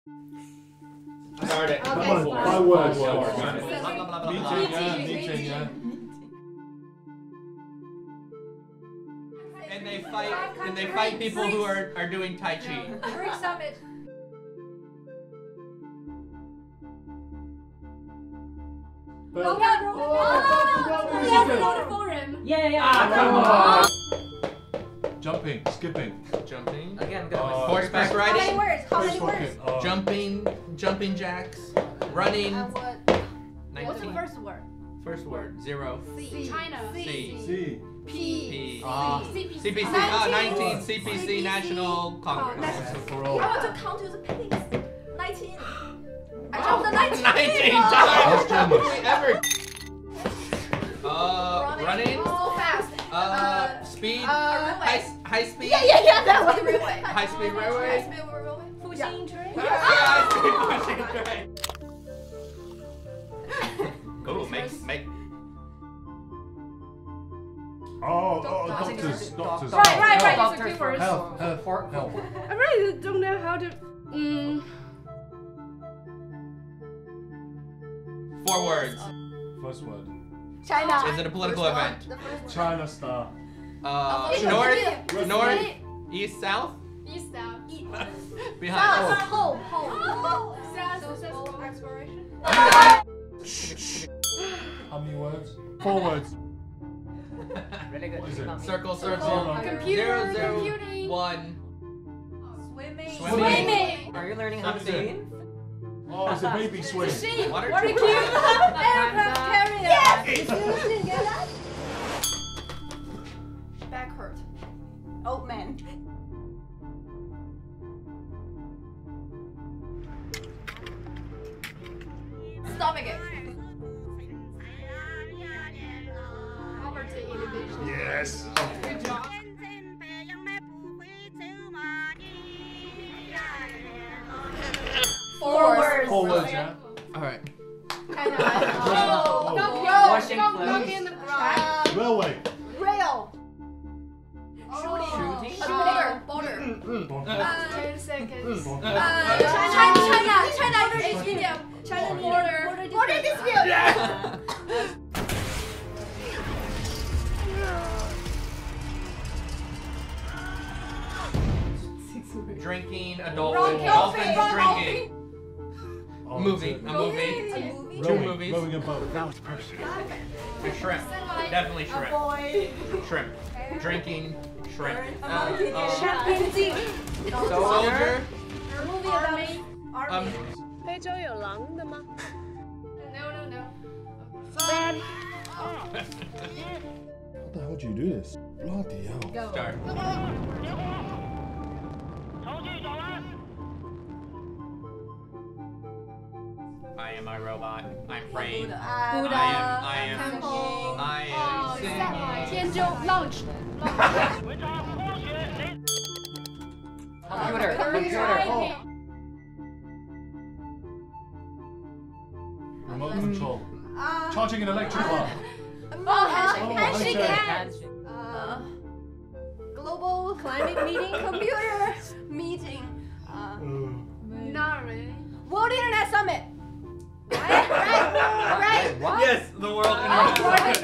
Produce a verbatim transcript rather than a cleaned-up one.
Start it. Okay, Five fine. Five words. Five Got words. it. Meeting, yeah, meeting, yeah. And they fight. And they fight people who are are doing Tai Chi. Greek summit. But, Oh, yeah, oh, Yes, another forum. Yeah, yeah. Ah, come on. jumping, skipping. Jumping. Again, good. Uh, Horseback How many riding. words? How many First words? bucket, uh, Jumping. Jumping jacks. Running. And what? What's the nineteen. first word? First word. Zero. C. China. C. C. P. P. Ah. C P C. C P C. Ah, nineteen. C P C National Congress. So for all. I want to count to the pigs. Nineteen. I jumped the nineteen. Nineteen That's times. generous. We ever. Uh, running. So fast. Uh, speed. Uh, High, high speed. Yeah, yeah, yeah. That one. Railway. High speed railway. High speed railway. Fuxing train. Yeah, pushing train. Oh, make make. Oh, oh, Doctors. doctors, doctors. Right, right, right. Health. These are keywords. Health, health, For- health. I really don't know how to. Mm. Four words. First word. China. Is it a political First event? one, the first one. China star. Uh, Official. north, north, East. east, south, East down. behind. South. Home. Home. South. Successful exploration. How many words? Four words. Really good. What is it? Circle, Zero. circle. Computer. Zero, zero, Computing. one. Swimming. Swimming. Swimming. Are you learning how to What is it? sing? Oh, it's a baby swing. Machine. Water Water cube. cube. Aircraft carrier. Yes. Did you get that? Back hurt. Old man. Stomach ache. Poverty inhibition. Yes. Good job. Four words. Four words, yeah. All right. China. Oh, knock, Oh. knock, Washing knock, knock clothes. in the ground. Uh, Railway. rail. Shooting. A border. Border. Bon- Uh, Ten seconds. bon- Uh, China, China, China, H B M, China border, border dispute. Yeah. Drinking, adult, Wrong dolphins coffee, wrong drinking. Oh, Movie, it's a a- movie. A movie. Two Rowing, movies. Rowing a boat. Now it's personal. A shrimp. Definitely A shrimp. boy. Shrimp. Drinking, shrimp. A Uh, monkey. uh, Champagne. Soldier. Movie Army. about Um, army. 非洲有狼的吗？ No, no, no. Fan. How the hell do you do this? Bloody hell. Go. start. I am a robot. I'm praying. Buddha. I am. I am. Temple. I Oh, am is that singing. Tianzhou launch? Computer. Uh, Computer. Typing. Remote control. Uh, Charging an electric car. oh, handshake. handshake. handshake. Handshake. Uh, global climate meeting. Computer meeting. Uh, Uh, Not really. World Internet Summit. Right, right, right. What? Yes, the world Uh, internet.